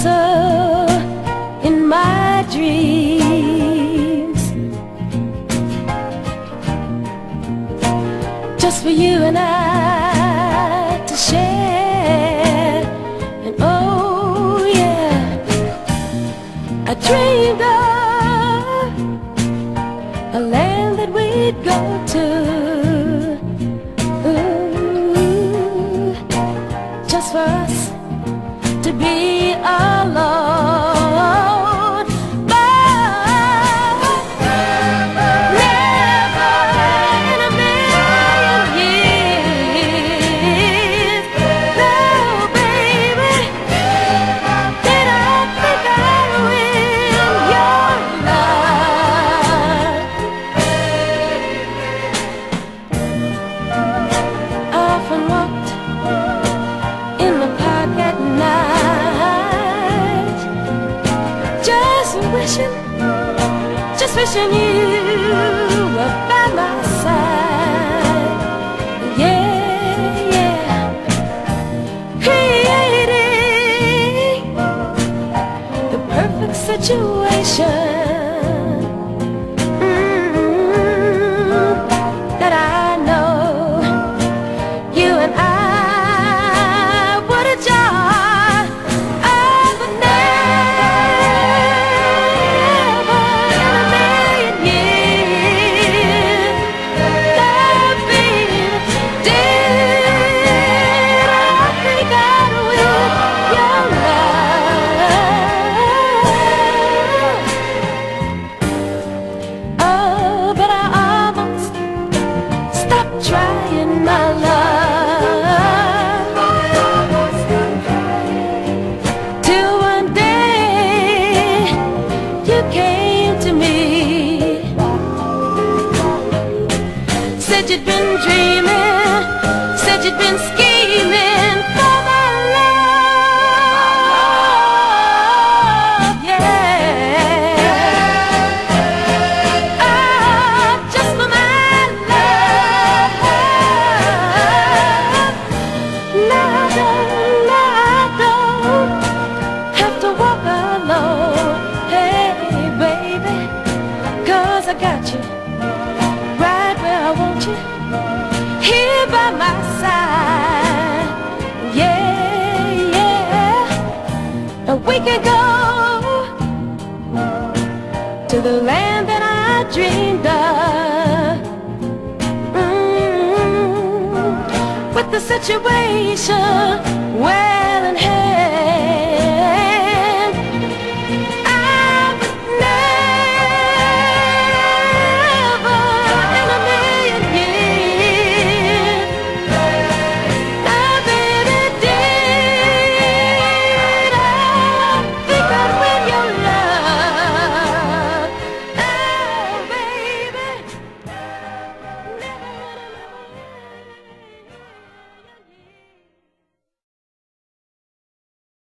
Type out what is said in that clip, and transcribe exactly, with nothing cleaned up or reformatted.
closer in my dreams, just for you and I to share. And oh yeah, I dreamed of a land that we'd go to, ooh, just for us to be alone. Just wishing you were by my side. Yeah, yeah. Creating the perfect situation, mm-hmm, that I know you and I would enjoy. Said you'd been dreaming, said you'd been scheming for my love, yeah. Oh, just for my love. Now I don't, now I don't have to walk alone, hey baby, 'cause I got you right where I want you, here by my side. Yeah, yeah. And we can go to the land that I dreamed of, mm-hmm, with the situation where